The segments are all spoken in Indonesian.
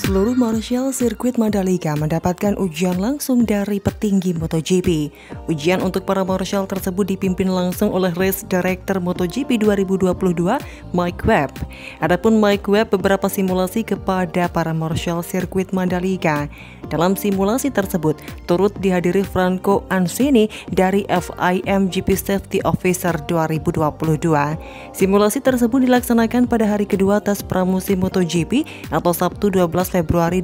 Seluruh marshal sirkuit Mandalika mendapatkan ujian langsung dari petinggi MotoGP. Ujian untuk para marshal tersebut dipimpin langsung oleh Race Director MotoGP 2022, Mike Webb. Adapun Mike Webb beberapa simulasi kepada para marshal sirkuit Mandalika. Dalam simulasi tersebut, turut dihadiri Franco Ansini dari FIM GP Safety Officer 2022. Simulasi tersebut dilaksanakan pada hari kedua tes pramusim MotoGP atau Sabtu 12 Februari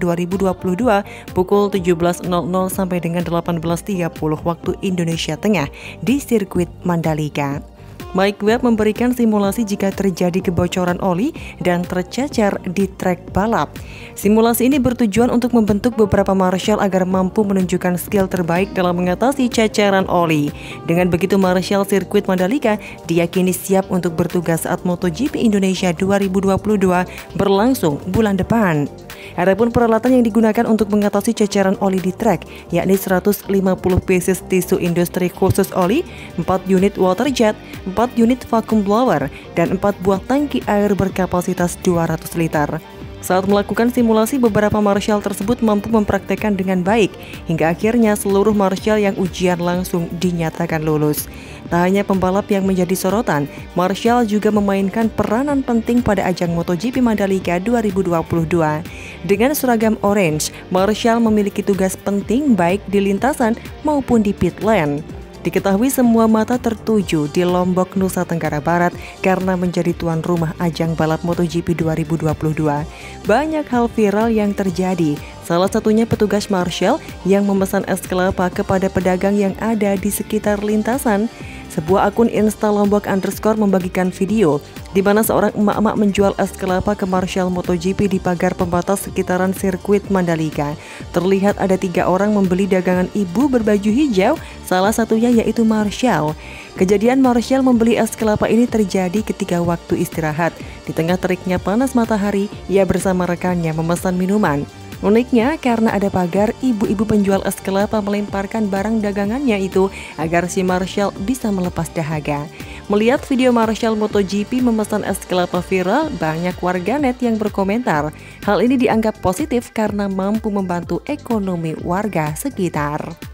2022 pukul 17.00 sampai dengan 18.30 waktu Indonesia Tengah di sirkuit Mandalika. Mike Webb memberikan simulasi jika terjadi kebocoran oli dan tercecer di trek balap. Simulasi ini bertujuan untuk membentuk beberapa marshal agar mampu menunjukkan skill terbaik dalam mengatasi ceceran oli. Dengan begitu, marshal sirkuit Mandalika diyakini siap untuk bertugas saat MotoGP Indonesia 2022 berlangsung bulan depan. Adapun peralatan yang digunakan untuk mengatasi ceceran oli di trek, yakni 150 pieces tisu industri khusus oli, 4 unit water jet, 4 unit vacuum blower, dan 4 buah tangki air berkapasitas 200 liter. Saat melakukan simulasi, beberapa marshal tersebut mampu mempraktekkan dengan baik, hingga akhirnya seluruh marshal yang ujian langsung dinyatakan lulus. Tak hanya pembalap yang menjadi sorotan, marshal juga memainkan peranan penting pada ajang MotoGP Mandalika 2022. Dengan seragam orange, marshal memiliki tugas penting baik di lintasan maupun di pit lane. Diketahui semua mata tertuju di Lombok, Nusa Tenggara Barat karena menjadi tuan rumah ajang balap MotoGP 2022. Banyak hal viral yang terjadi, salah satunya petugas marshal yang memesan es kelapa kepada pedagang yang ada di sekitar lintasan. Sebuah akun Insta Lombok _ membagikan video di mana seorang emak-emak menjual es kelapa ke marshal MotoGP di pagar pembatas sekitaran sirkuit Mandalika. Terlihat ada 3 orang membeli dagangan ibu berbaju hijau, salah satunya yaitu marshal. Kejadian marshal membeli es kelapa ini terjadi ketika waktu istirahat. Di tengah teriknya panas matahari, ia bersama rekannya memesan minuman. Uniknya, karena ada pagar, ibu-ibu penjual es kelapa melemparkan barang dagangannya itu agar si marshal bisa melepas dahaga. Melihat video marshal MotoGP memesan es kelapa viral, banyak warganet yang berkomentar. Hal ini dianggap positif karena mampu membantu ekonomi warga sekitar.